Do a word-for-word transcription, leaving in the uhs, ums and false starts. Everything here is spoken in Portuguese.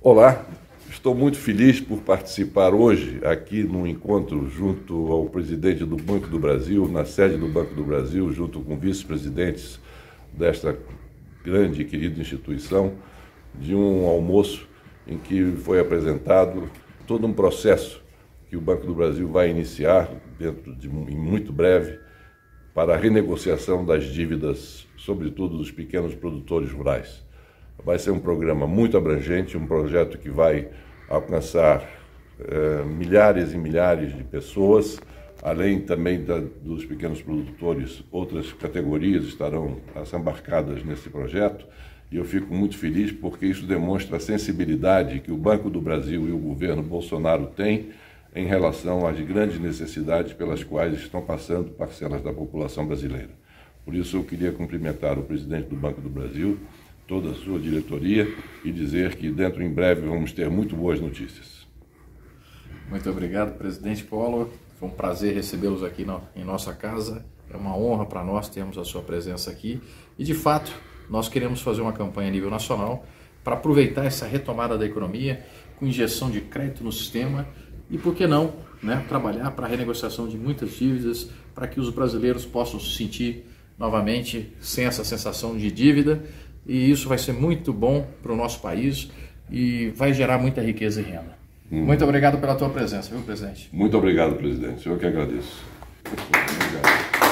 Olá, estou muito feliz por participar hoje aqui num encontro junto ao presidente do Banco do Brasil, na sede do Banco do Brasil, junto com vice-presidentes desta grande e querida instituição, de um almoço em que foi apresentado todo um processo que o Banco do Brasil vai iniciar dentro de em muito breve para a renegociação das dívidas, sobretudo dos pequenos produtores rurais. Vai ser um programa muito abrangente, um projeto que vai alcançar eh, milhares e milhares de pessoas, além também da, dos pequenos produtores, outras categorias estarão embarcadas nesse projeto, e eu fico muito feliz porque isso demonstra a sensibilidade que o Banco do Brasil e o governo Bolsonaro têm em relação às grandes necessidades pelas quais estão passando parcelas da população brasileira. Por isso eu queria cumprimentar o presidente do Banco do Brasil, toda a sua diretoria, e dizer que dentro em breve vamos ter muito boas notícias. Muito obrigado, presidente Collor. Foi um prazer recebê-los aqui no, em nossa casa. É uma honra para nós termos a sua presença aqui. E, de fato, nós queremos fazer uma campanha a nível nacional para aproveitar essa retomada da economia com injeção de crédito no sistema e, por que não, né, trabalhar para a renegociação de muitas dívidas para que os brasileiros possam se sentir novamente sem essa sensação de dívida. E isso vai ser muito bom para o nosso país e vai gerar muita riqueza e renda. Hum. Muito obrigado pela tua presença, viu, presidente? Muito obrigado, presidente. Eu que agradeço. Muito obrigado.